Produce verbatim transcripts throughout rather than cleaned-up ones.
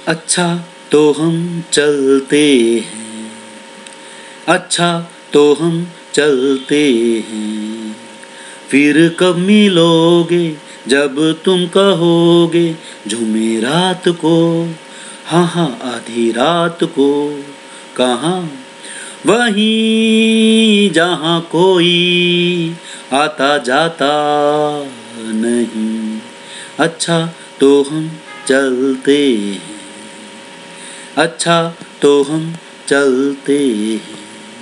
अच्छा तो हम चलते हैं, अच्छा तो हम चलते हैं, फिर कब मिलोगे जब तुम कहोगे झूमे रात को, हाँ हाँ आधी रात को। कहाँ? वहीं जहाँ कोई आता जाता नहीं। अच्छा तो हम चलते हैं, अच्छा तो हम चलते हैं।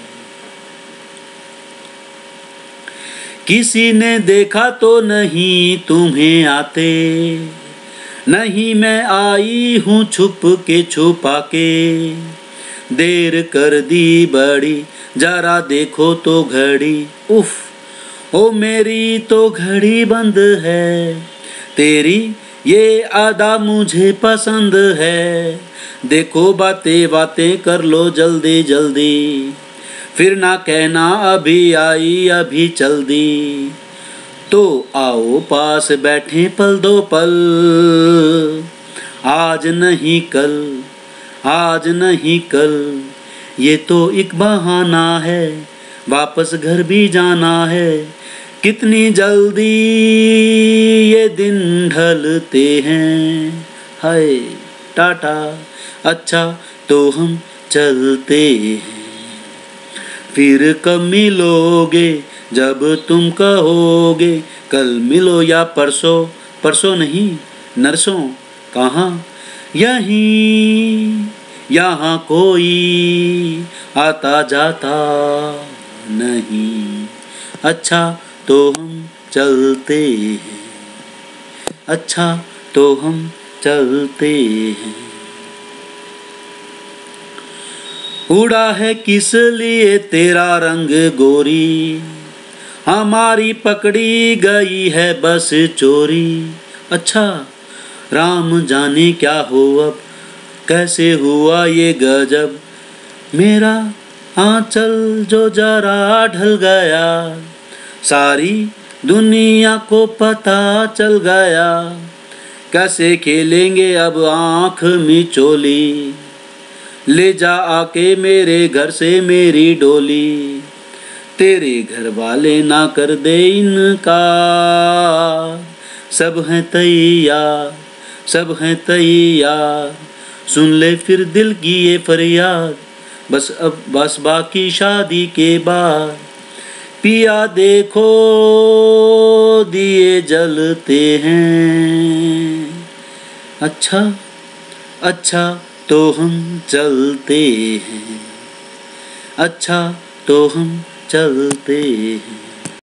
किसी ने देखा तो नहीं तुम्हें आते, नहीं मैं आई हूँ छुप के छुपा के। देर कर दी बड़ी जरा देखो तो घड़ी, उफ ओ मेरी तो घड़ी बंद है। तेरी ये आदा मुझे पसंद है। देखो बातें बातें कर लो जल्दी जल्दी, फिर ना कहना अभी आई अभी चल दी। तो आओ पास बैठे पल दो पल, आज नहीं कल, आज नहीं कल। ये तो एक बहाना है, वापस घर भी जाना है। कितनी जल्दी ये दिन ढलते हैं, हाय टाटा। अच्छा तो हम चलते हैं, फिर कब मिलोगे जब तुम कहोगे कल मिलो या परसों, परसों नहीं नरसों। कहाँ? यहीं यहाँ कोई आता जाता नहीं। अच्छा तो हम चलते हैं, अच्छा तो हम चलते हैं। उड़ा है किस लिए तेरा रंग गोरी, हमारी पकड़ी गई है बस चोरी। अच्छा राम जाने क्या हो अब, कैसे हुआ ये गजब। मेरा आंचल जो जरा ढल गया, सारी दुनिया को पता चल गया। कैसे खेलेंगे अब आँख मिचोली, ले जा आके मेरे घर से मेरी डोली। तेरे घर वाले ना कर दे इनका, सब हैं तैयार, सब हैं तैयार। सुन ले फिर दिल की ये फरियाद, बस अब बस बाकी शादी के बाद। पिया देखो दिए जलते हैं, अच्छा अच्छा तो हम चलते हैं, अच्छा तो हम चलते हैं।